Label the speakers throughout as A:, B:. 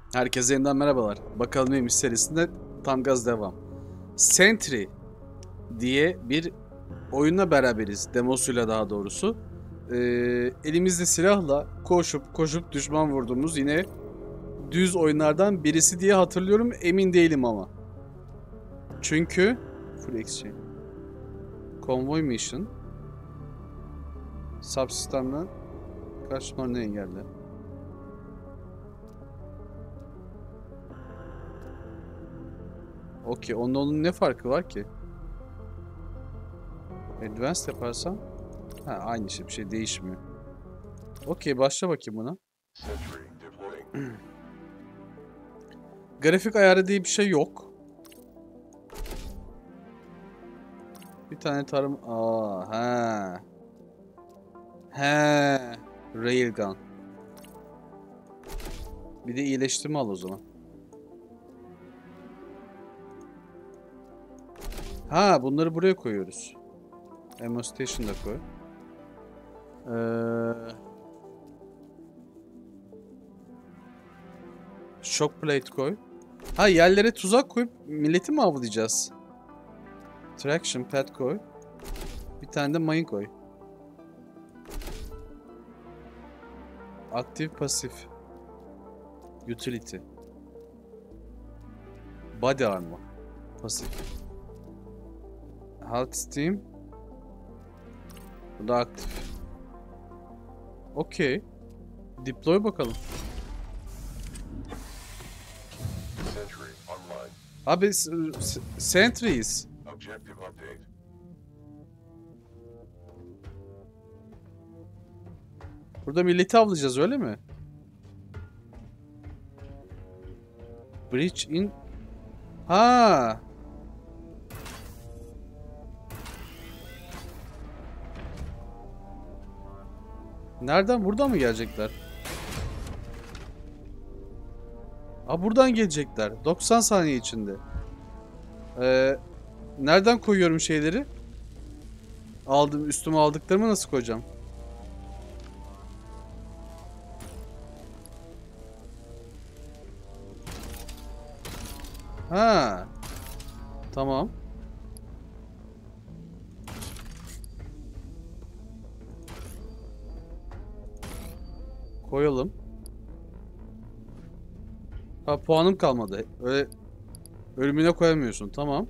A: Herkese yeniden merhabalar. Bakalım neymiş serisinde tam gaz devam. Sentry diye bir oyunla beraberiz. Demosuyla daha doğrusu. Elimizde silahla koşup düşman vurduğumuz yine düz oyunlardan birisi diye hatırlıyorum. Emin değilim ama. Çünkü Full Exchange Convoy Mission Subsystem'den kaçmalarını engelle. Okey. Onun ne farkı var ki? Advanced yaparsam aynı şey, bir şey değişmiyor. Okey, başla bakayım buna. Grafik ayarı diye bir şey yok. Bir tane tarım... Railgun. Bir de iyileştirme al o zaman. Bunları buraya koyuyoruz. Ammo Station'da koy. Shock Plate koy. Yerlere tuzak koyup milleti mi avlayacağız? Traction Pad koy. Bir tane de mayın koy. Aktif pasif. Utility. Body armor. Pasif. Halt Steam. Bu da aktif. Okey. Deploy bakalım. Abi Sentry'yiz. Burada milleti avlayacağız, öyle mi? Breach in... Nereden? Buradan mı gelecekler? Buradan gelecekler. 90 saniye içinde. Nereden koyuyorum şeyleri? Üstüme aldıklarımı nasıl koyacağım? Tamam. Koyalım. Puanım kalmadı. Öyle ölümüne koyamıyorsun. Tamam.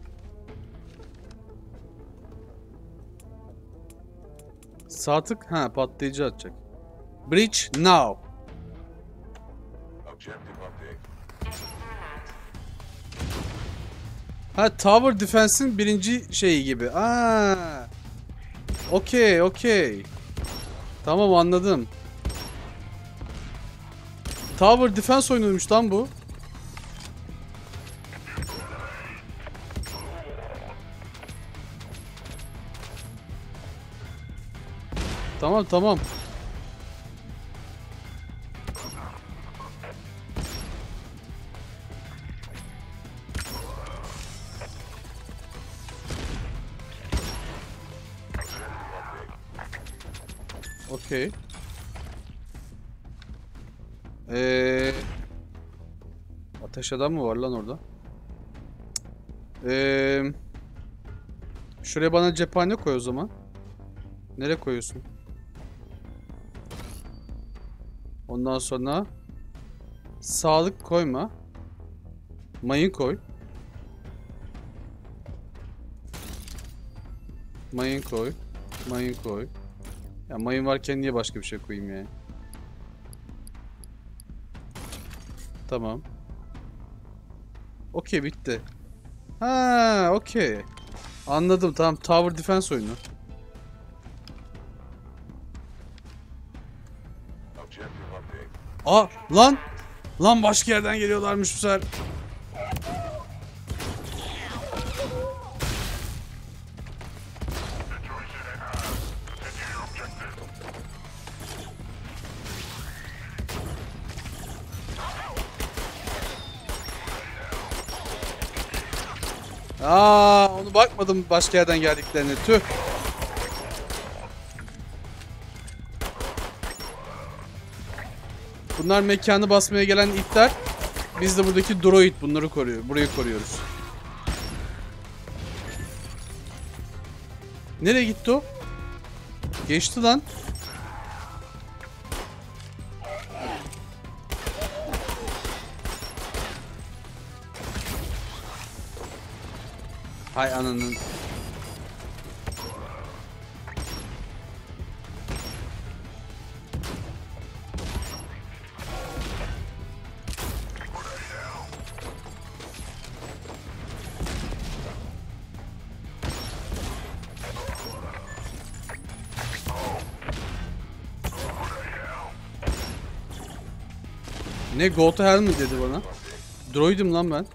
A: Sağ tık. Patlayıcı atacak. Breach now. Tower Defense'in birinci şeyi gibi. Okey. Tamam, anladım. Tower Defense oyunuymuş lan bu. Tamam. Okey. Ateş adam mı var lan orada? Şuraya bana cephane koy o zaman. Nereye koyuyorsun? Ondan sonra sağlık koyma. Mayın koy. Mayın koy. Ya mayın varken niye başka bir şey koyayım yani? Tamam. Okey, bitti. Okey. Anladım, tamam. Tower Defense oyunu. Lan! Lan başka yerden geliyorlarmış bu sefer. Onu bakmadım başka yerden geldiklerine. Tüh. Bunlar mekanı basmaya gelen itler. Biz de buradaki droid bunları koruyor. Burayı koruyoruz. Nereye gitti o? Geçti lan. Hay ananın. Ne go to hell mi dedi bana? Droid'im lan ben.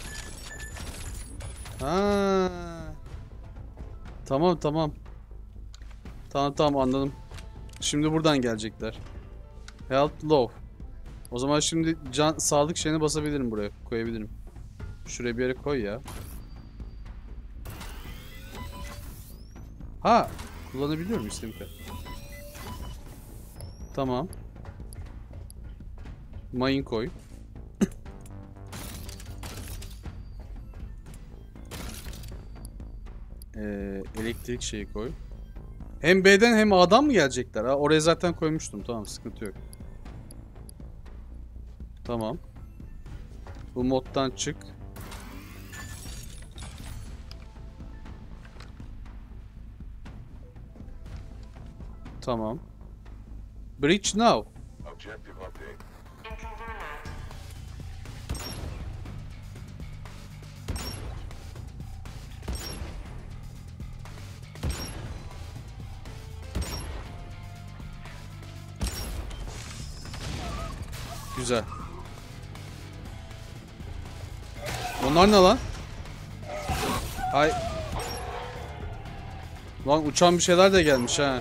A: Ha. Tamam tamam. Tamam anladım. Şimdi buradan gelecekler. Health low. O zaman şimdi sağlık şeyine basabilirim buraya. Koyabilirim. Şuraya bir yere koy ya. Ha. Kullanabiliyorum istediğim kadar. Tamam. Mayın koy. Elektrik şeyi koy. Hem B'den hem A'dan mı gelecekler? Ha, oraya zaten koymuştum. Tamam, sıkıntı yok. Tamam. Bu moddan çık. Tamam. Bridge now. Güzel. Bunlar ne lan? Ay. Lan uçan bir şeyler de gelmiş ha.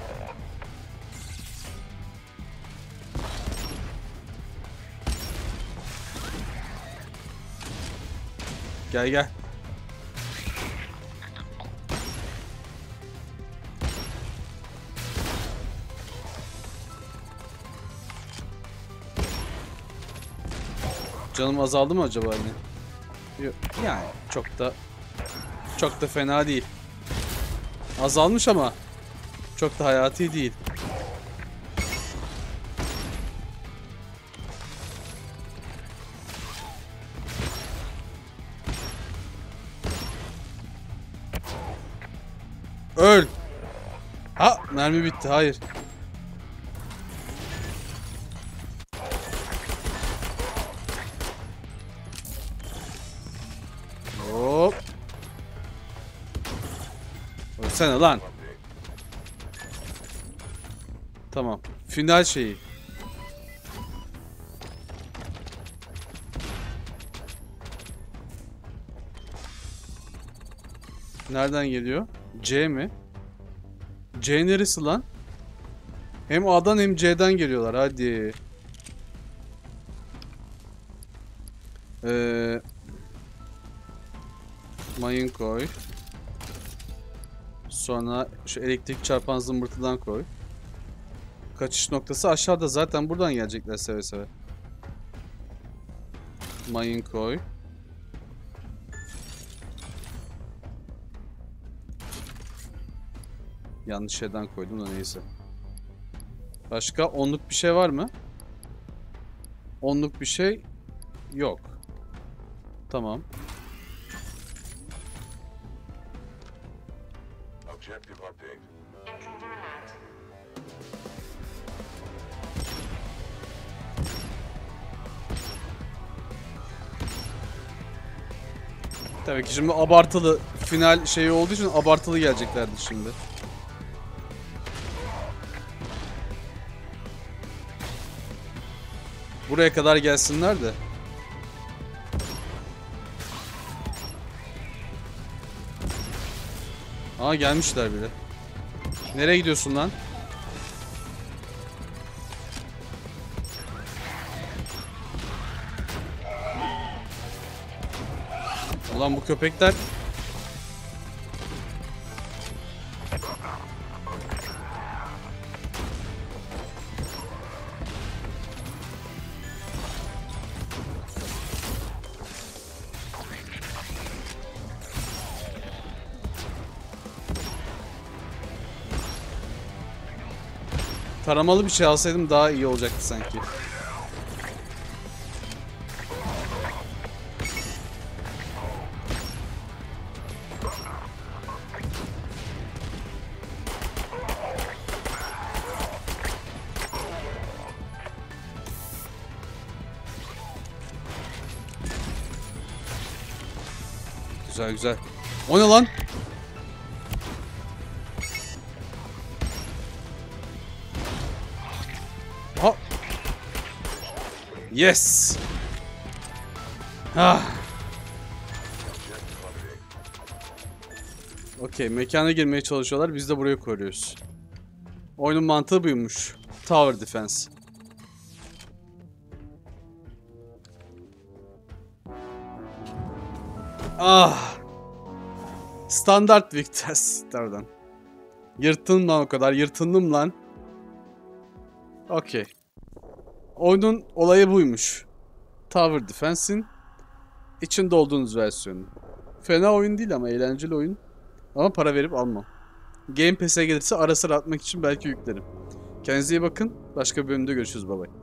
A: Gel gel. Canım azaldı mı acaba hani? Yok. Yani çok da fena değil. Azalmış ama çok da hayati değil. Öl. Ha, mermi bitti. Hayır. Hop. Ölsene lan. Tamam. Final şeyi. Nereden geliyor? C mi? C neresi lan? Hem A'dan hem C'den geliyorlar. Hadi. Mayın koy. Sonra şu elektrik çarpan zımbırtıdan koy. Kaçış noktası aşağıda. Zaten buradan gelecekler seve seve. Mayın koy. Yanlış yerden koydum da neyse. Başka onluk bir şey var mı? Onluk bir şey yok. Tamam. Tabii ki şimdi abartılı final şeyi olduğu için abartılı geleceklerdi şimdi. Buraya kadar gelsinler de. Aa, gelmişler bile. Nereye gidiyorsun lan? Ulan bu köpekler... Taramalı bir şey alsaydım daha iyi olacaktı sanki. Güzel güzel. O ne lan? Ha. Yes. Ah. Okey, mekana girmeye çalışıyorlar. Biz de burayı koruyoruz. Oyunun mantığı buymuş. Tower Defense. Ah. Standart Victus. Pardon. Yırttın lan o kadar. Yırtındım lan. Okey. Oyunun olayı buymuş. Tower Defense'in içinde olduğunuz versiyonu. Fena oyun değil ama eğlenceli oyun. Ama para verip almam. Game Pass'e gelirse ara sıra atmak için belki yüklerim. Kendinize iyi bakın. Başka bir bölümde görüşürüz. Bye bye.